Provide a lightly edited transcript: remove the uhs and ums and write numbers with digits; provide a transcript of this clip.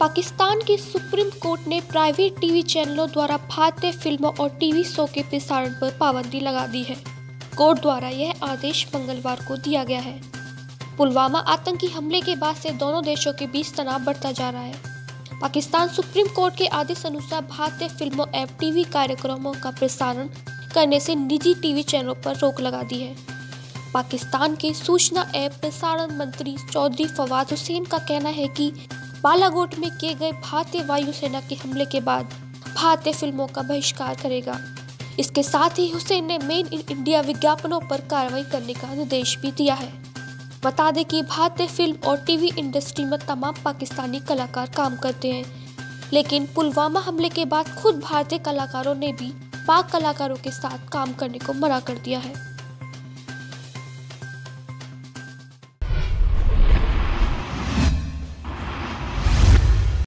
पाकिस्तान की supreme court ने private TV चैनलों द्वारा भारतीय फिल्मों और टीवी शो के प्रसारण पर पाबंदी लगा दी है। कोर्ट द्वारा यह आदेश मंगलवार को दिया गया है। पुलवामा आतंकी हमले के बाद से दोनों देशों के बीच तनाव बढ़ता जा रहा है। पाकिस्तान सुप्रीम कोर्ट के आदेश अनुसार भारतीय फिल्मों एवं टीवी कार्यक्रमों का प्रसारण करने से निजी टीवी चैनलों पर रोक लगा दी है। पाकिस्तान के सूचना एवं प्रसारण मंत्री चौधरी फवाद हुसैन का कहना है कि बालाकोट में किए गए भारतीय वायुसेना के हमले के बाद भारतीय फिल्मों का बहिष्कार करेगा। इसके साथ ही हुसैन ने मेड इन इंडिया विज्ञापनों पर कार्रवाई करने का निर्देश भी दिया है। बता दें कि भारतीय फिल्म और टीवी इंडस्ट्री में तमाम पाकिस्तानी कलाकार काम करते हैं, लेकिन पुलवामा हमले के बाद खुद भारतीय कलाकारों ने भी पाक कलाकारों के साथ काम करने को मना कर दिया है।